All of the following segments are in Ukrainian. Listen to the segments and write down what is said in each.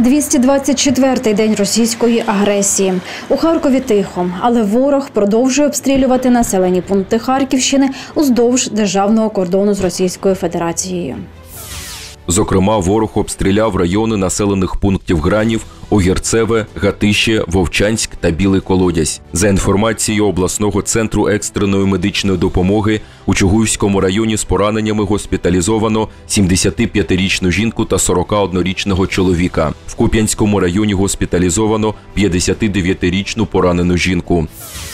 224-й день російської агресії. У Харкові тихо, але ворог продовжує обстрілювати населені пункти Харківщини уздовж державного кордону з Російською Федерацією. Зокрема, ворог обстріляв райони населених пунктів Гранів, Огірцеве, Гатище, Вовчанськ та Білий Колодязь. За інформацією обласного центру екстреної медичної допомоги, у Чугуївському районі з пораненнями госпіталізовано 75-річну жінку та 41-річного чоловіка. В Куп'янському районі госпіталізовано 59-річну поранену жінку.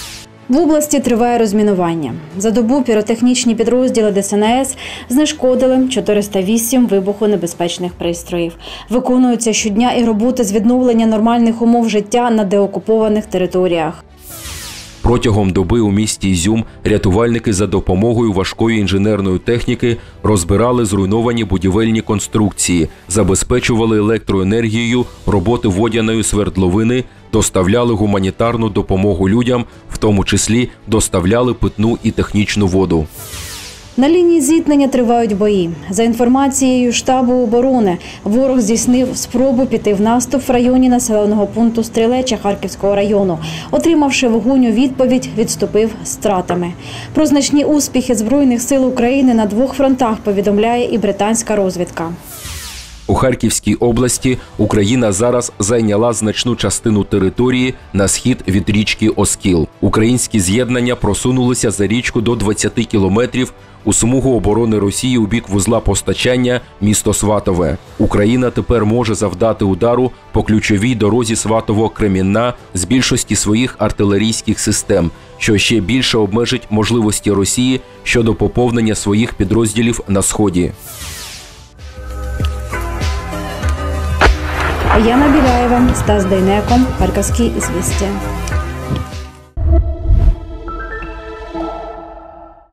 В області триває розмінування. За добу піротехнічні підрозділи ДСНС знешкодили 408 вибухонебезпечних пристроїв. Виконуються щодня і роботи з відновлення нормальних умов життя на деокупованих територіях. Протягом доби у місті Ізюм рятувальники за допомогою важкої інженерної техніки розбирали зруйновані будівельні конструкції, забезпечували електроенергією роботи водяної свердловини, доставляли гуманітарну допомогу людям, в тому числі доставляли питну і технічну воду. На лінії зіткнення тривають бої. За інформацією штабу оборони, ворог здійснив спробу піти в наступ в районі населеного пункту Стрілеча Харківського району. Отримавши вогонь у відповідь, відступив з втратами. Про значні успіхи Збройних сил України на двох фронтах повідомляє і британська розвідка. У Харківській області Україна зараз зайняла значну частину території на схід від річки Оскіл. Українські з'єднання просунулися за річку до 20 кілометрів у смугу оборони Росії у бік вузла постачання місто Сватове. Україна тепер може завдати удару по ключовій дорозі Сватово-Кремінна з більшості своїх артилерійських систем, що ще більше обмежить можливості Росії щодо поповнення своїх підрозділів на Сході. Яна Біляєва, Стас Дейнеко, Харківські звістя.